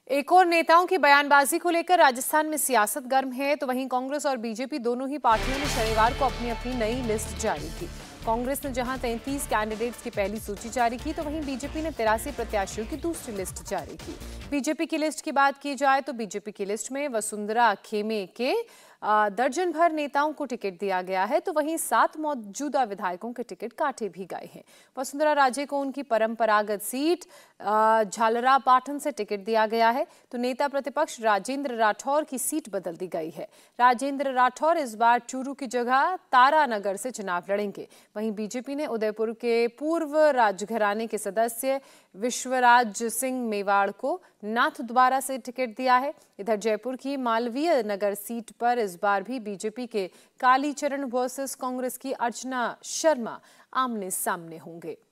एक और नेताओं की बयानबाजी को लेकर राजस्थान में सियासत गर्म है, तो वहीं कांग्रेस और बीजेपी दोनों ही पार्टियों ने शनिवार को अपनी अपनी नई लिस्ट जारी की। कांग्रेस ने जहां 33 कैंडिडेट्स की पहली सूची जारी की, तो वहीं बीजेपी ने 83 प्रत्याशियों की दूसरी लिस्ट जारी की। बीजेपी की लिस्ट की बात की जाए तो बीजेपी की लिस्ट में वसुंधरा खेमे के दर्जन भर नेताओं को टिकट दिया गया है, तो वहीं 7 मौजूदा विधायकों के टिकट काटे भी गए हैं। वसुंधरा राजे को उनकी परंपरागत सीट झालरा पाटन से टिकट दिया गया है, तो नेता प्रतिपक्ष राजेंद्र राठौर की सीट बदल दी गई है। राजेंद्र राठौर इस बार चूरू की जगह तारानगर से चुनाव लड़ेंगे। वहीं बीजेपी ने उदयपुर के पूर्व राजघराने के सदस्य विश्वराज सिंह मेवाड़ को नाथद्वारा से टिकट दिया है। इधर जयपुर की मालवीय नगर सीट पर इस बार भी बीजेपी के कालीचरण वर्सेस कांग्रेस की अर्चना शर्मा आमने सामने होंगे।